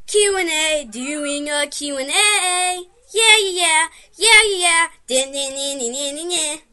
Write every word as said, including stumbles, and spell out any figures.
Q and A, doing a Q and A. Yeah, yeah, yeah, yeah, yeah, yeah.